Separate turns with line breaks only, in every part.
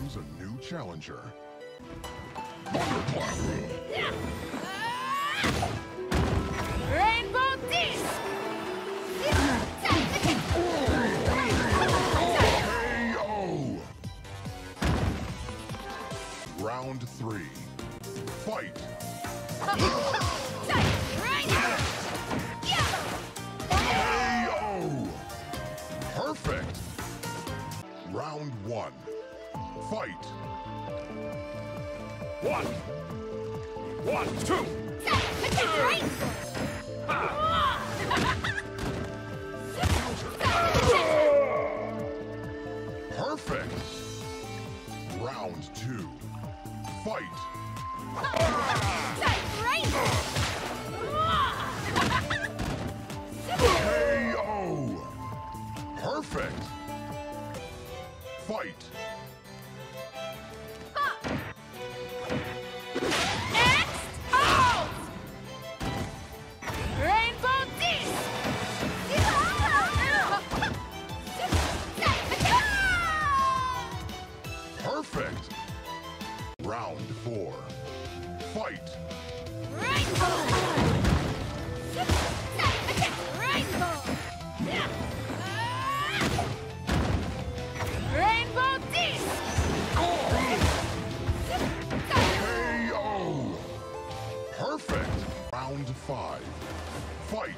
choose a new challenger. Thunderclap!
Rainbow Disc!
KO! Round 3. Fight! KO! Perfect! Round 1. Fight! 1, 2! Perfect! Round 2. Fight! KO! Perfect! Fight!
Rainbow Disc!
Perfect! Round 4. Fight!
Rainbow! Rainbow Disc!
KO! Perfect! Round 5. Fight!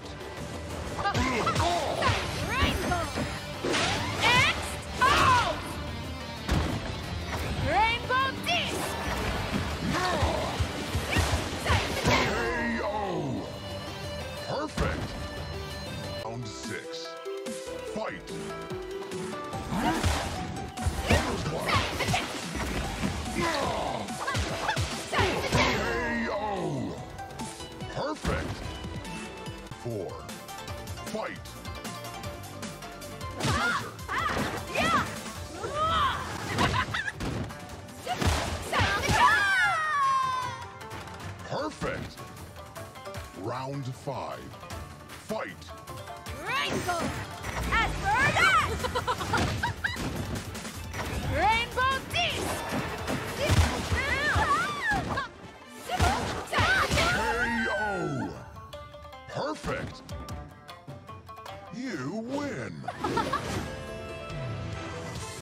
Rainbow! X out! Rainbow Disc!
KO! Perfect! Round 6. Fight! KO! Perfect! 4. Fight! Perfect! Round 5. Fight!
Rainbow! As for that! Rainbow Disc!